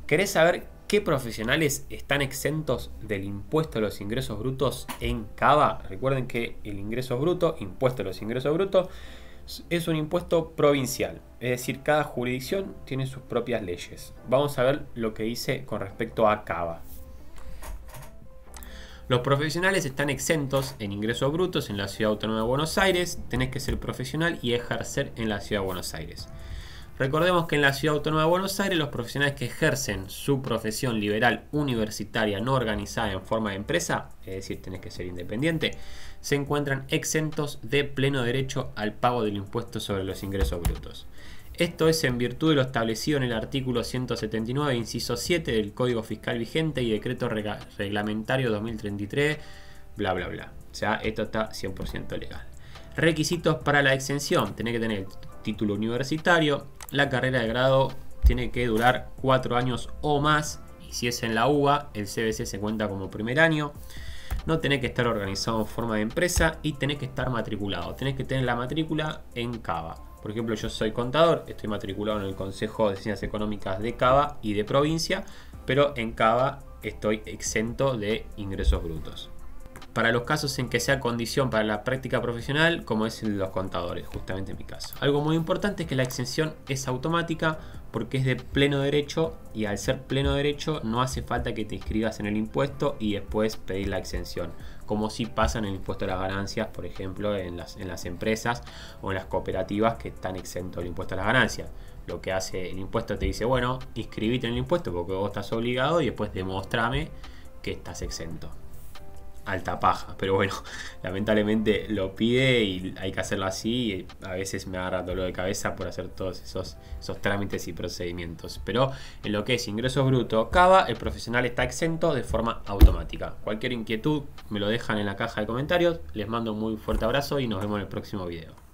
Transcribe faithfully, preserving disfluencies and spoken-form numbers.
¿Querés saber qué profesionales están exentos del impuesto a los ingresos brutos en Cava? Recuerden que el ingreso bruto, impuesto a los ingresos brutos, es un impuesto provincial. Es decir, cada jurisdicción tiene sus propias leyes. Vamos a ver lo que dice con respecto a Cava. Los profesionales están exentos en ingresos brutos en la Ciudad Autónoma de Buenos Aires. Tenés que ser profesional y ejercer en la Ciudad de Buenos Aires. Recordemos que en la Ciudad Autónoma de Buenos Aires los profesionales que ejercen su profesión liberal universitaria no organizada en forma de empresa, es decir, tenés que ser independiente, se encuentran exentos de pleno derecho al pago del impuesto sobre los ingresos brutos. Esto es en virtud de lo establecido en el artículo ciento setenta y nueve, inciso siete del Código Fiscal vigente y decreto reglamentario dos mil treinta y tres, bla bla bla. O sea, esto está cien por ciento legal. Requisitos para la exención: tenés que tener título universitario, la carrera de grado tiene que durar cuatro años o más, y si es en la U B A, el C B C se cuenta como primer año. No tenés que estar organizado en forma de empresa y tenés que estar matriculado. Tenés que tener la matrícula en Cava. Por ejemplo, yo soy contador, estoy matriculado en el Consejo de Ciencias Económicas de Cava y de provincia, pero en Cava estoy exento de ingresos brutos. Para los casos en que sea condición para la práctica profesional, como es el de los contadores, justamente en mi caso. Algo muy importante es que la exención es automática porque es de pleno derecho, y al ser pleno derecho no hace falta que te inscribas en el impuesto y después pedir la exención, como si pasa en el impuesto a las ganancias, por ejemplo, en las, en las empresas o en las cooperativas que están exentos del impuesto a las ganancias. Lo que hace el impuesto te dice, bueno, inscribite en el impuesto porque vos estás obligado y después demostrame que estás exento. Alta paja, pero bueno, lamentablemente lo pide y hay que hacerlo así, y a veces me agarra dolor de cabeza por hacer todos esos, esos trámites y procedimientos. Pero en lo que es ingresos brutos Cava, el profesional está exento de forma automática. Cualquier inquietud me lo dejan en la caja de comentarios. Les mando un muy fuerte abrazo y nos vemos en el próximo video.